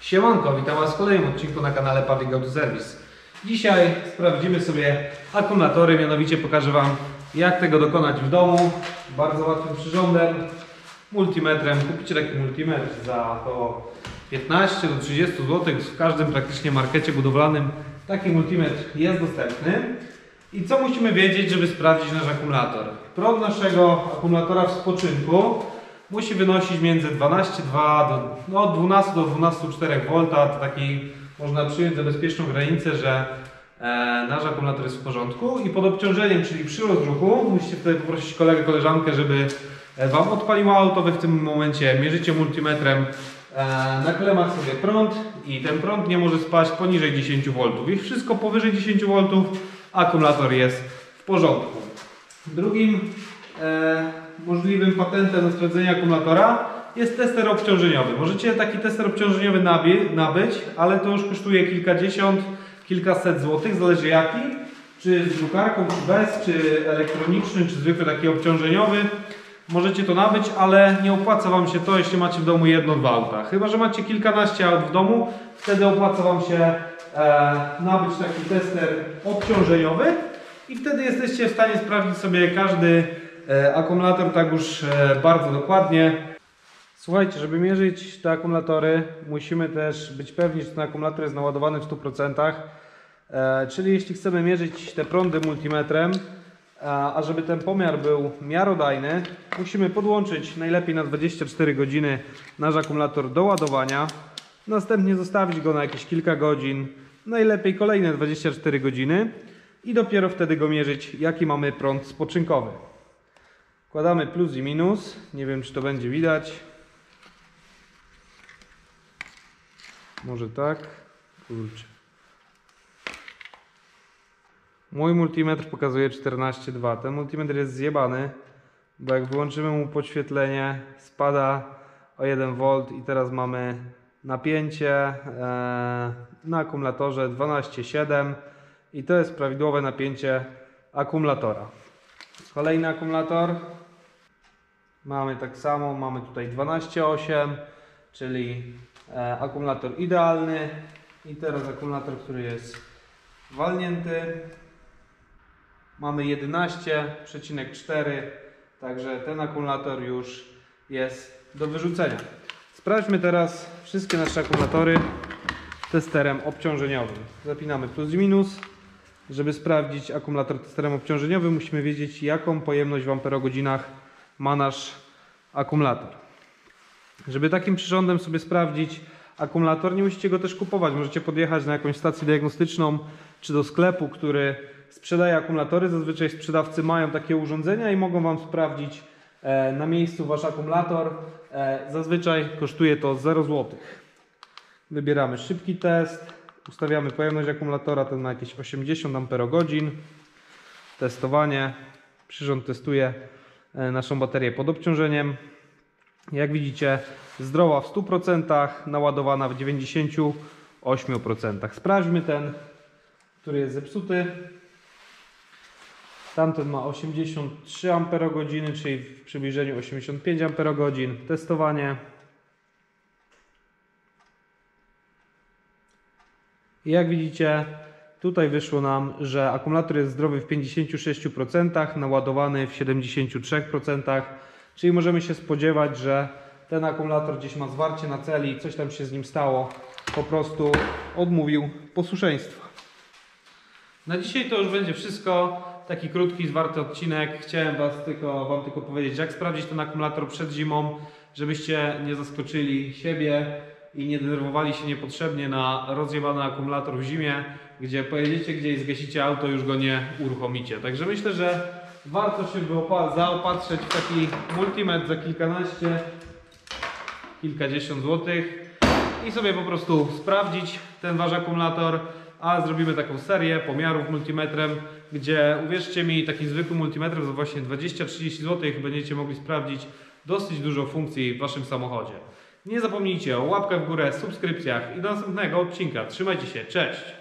Siemanko, witam Was w kolejnym odcinku na kanale Public Auto Service. Dzisiaj sprawdzimy sobie akumulatory, mianowicie pokażę Wam, jak tego dokonać w domu. Bardzo łatwym przyrządem, multimetrem. Kupicie taki multimetr za to 15 do 30 zł. W każdym praktycznie markecie budowlanym taki multimetr jest dostępny. I co musimy wiedzieć, żeby sprawdzić nasz akumulator? Prąd naszego akumulatora w spoczynku musi wynosić między 12,2 do 12 do 12,4 V. To taki można przyjąć za bezpieczną granicę, że nasz akumulator jest w porządku. I pod obciążeniem, czyli przy rozruchu, musicie wtedy poprosić kolegę, koleżankę, żeby Wam odpaliło auto. Wy w tym momencie mierzycie multimetrem na klemach sobie prąd i ten prąd nie może spaść poniżej 10 V. Jeśli wszystko powyżej 10 V, akumulator jest w porządku. Drugim możliwym patentem na sprawdzenie akumulatora jest tester obciążeniowy. Możecie taki tester obciążeniowy nabyć, ale to już kosztuje kilkadziesiąt, kilkaset złotych, zależy jaki. Czy z drukarką, czy bez, czy elektroniczny, czy zwykły taki obciążeniowy. Możecie to nabyć, ale nie opłaca Wam się to, jeśli macie w domu jedno, dwa auta. Chyba że macie kilkanaście aut w domu, wtedy opłaca Wam się nabyć taki tester obciążeniowy i wtedy jesteście w stanie sprawdzić sobie każdy akumulator tak już bardzo dokładnie. Słuchajcie, żeby mierzyć te akumulatory, musimy też być pewni, że ten akumulator jest naładowany w 100%. Czyli jeśli chcemy mierzyć te prądy multimetrem, a żeby ten pomiar był miarodajny, musimy podłączyć najlepiej na 24 godziny nasz akumulator do ładowania. Następnie zostawić go na jakieś kilka godzin, najlepiej kolejne 24 godziny i dopiero wtedy go mierzyć, jaki mamy prąd spoczynkowy. Wkładamy plus i minus, nie wiem czy to będzie widać. Może tak? Kurczę. Mój multimetr pokazuje 14,2. Ten multimetr jest zjebany, bo jak wyłączymy mu podświetlenie, spada o 1 V i teraz mamy napięcie na akumulatorze 12,7 i to jest prawidłowe napięcie akumulatora. Kolejny akumulator mamy tak samo, mamy tutaj 12,8, czyli akumulator idealny i teraz akumulator, który jest walnięty. Mamy 11,4, także ten akumulator już jest do wyrzucenia. Sprawdźmy teraz wszystkie nasze akumulatory testerem obciążeniowym. Zapinamy plus i minus. Żeby sprawdzić akumulator testerem obciążeniowym, musimy wiedzieć, jaką pojemność w amperogodzinach ma nasz akumulator. Żeby takim przyrządem sobie sprawdzić akumulator, nie musicie go też kupować. Możecie podjechać na jakąś stację diagnostyczną czy do sklepu, który sprzedaje akumulatory. Zazwyczaj sprzedawcy mają takie urządzenia i mogą Wam sprawdzić na miejscu Wasz akumulator. Zazwyczaj kosztuje to 0 zł. Wybieramy szybki test, ustawiamy pojemność akumulatora ten na jakieś 80 Ah. Testowanie. Przyrząd testuje naszą baterię pod obciążeniem. Jak widzicie, zdrowa w 100%, naładowana w 98%. Sprawdźmy ten, który jest zepsuty. Tamten ma 83 Ah, czyli w przybliżeniu 85 Ah. Testowanie. I jak widzicie, tutaj wyszło nam, że akumulator jest zdrowy w 56%, naładowany w 73%. Czyli możemy się spodziewać, że ten akumulator gdzieś ma zwarcie na celi, coś tam się z nim stało, po prostu odmówił posłuszeństwa. Na dzisiaj to już będzie wszystko. Taki krótki, zwarty odcinek. Chciałem Wam tylko powiedzieć, jak sprawdzić ten akumulator przed zimą, żebyście nie zaskoczyli siebie i nie denerwowali się niepotrzebnie na rozjebany akumulator w zimie, gdzie pojedziecie gdzieś, zgasicie auto, już go nie uruchomicie. Także myślę, że warto się zaopatrzyć w taki multimetr za kilkadziesiąt złotych i sobie po prostu sprawdzić ten Wasz akumulator, a zrobimy taką serię pomiarów multimetrem, gdzie uwierzcie mi, takim zwykłym multimetrem za właśnie 20-30 zł będziecie mogli sprawdzić dosyć dużo funkcji w Waszym samochodzie. Nie zapomnijcie o łapkach w górę, subskrypcjach i do następnego odcinka. Trzymajcie się, cześć!